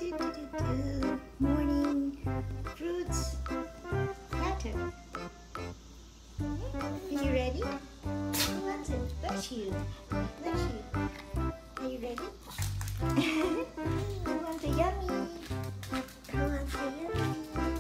Morning fruits platter. Are you ready? Who wants it? Bless you. Bless you. Are you ready? Who wants a yummy? Who wants a yummy?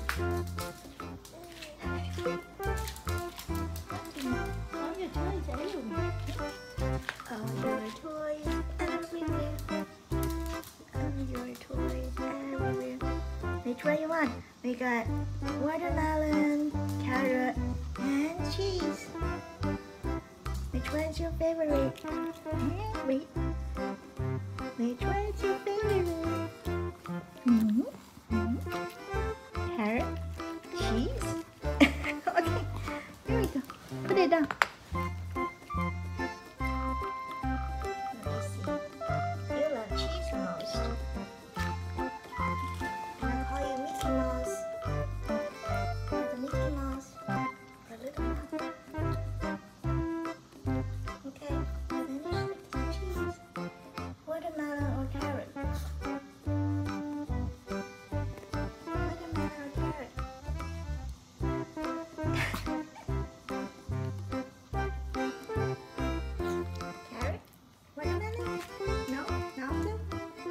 All your toys everywhere. All your toys everywhere. All your toys everywhere. Which one you want? We got watermelon, carrot, and cheese. Which one's your favorite? Wait. Which one's your favorite? Carrot, cheese. Okay, here we go. Put it down. Let me see. You love cheese most. I'll call you Mickey Mouse. The Mickey Mouse. The little mouse. Okay, finish with the cheese. Watermelon or carrot? Watermelon or carrot? Carrot? Watermelon? No? Nothing?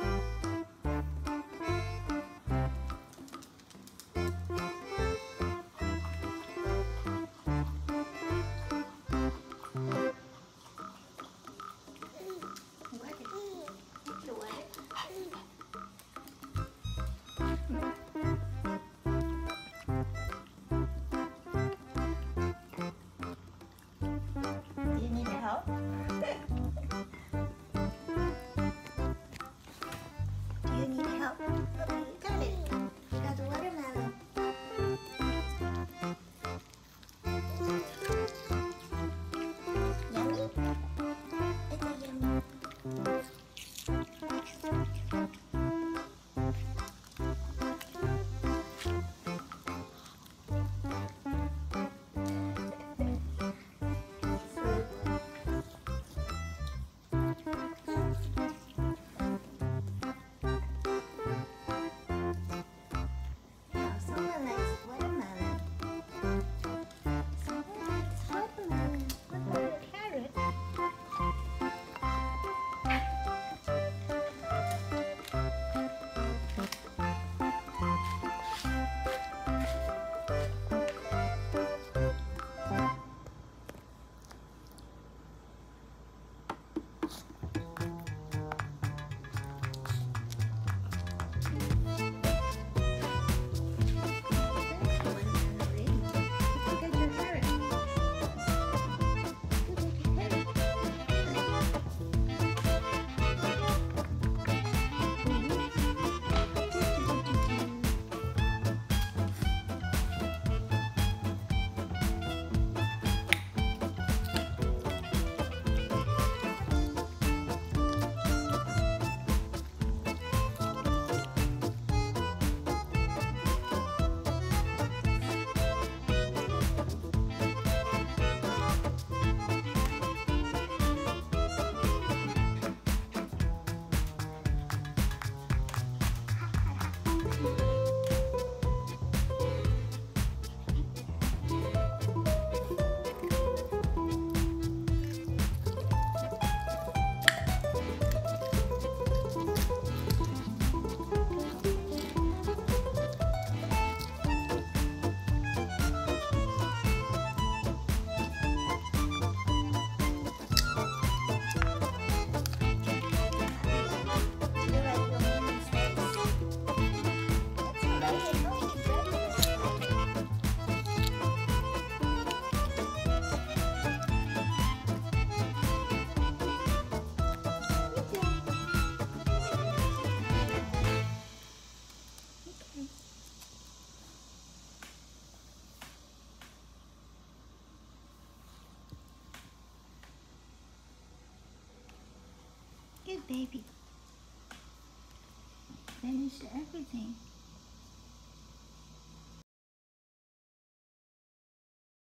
Do you need help? Do you need help? Okay, you got it. You got the watermelon. Yummy? It's a yummy. Someone likes watermelon. Someone likes watermelon. What about a carrot? Good baby. Finished everything.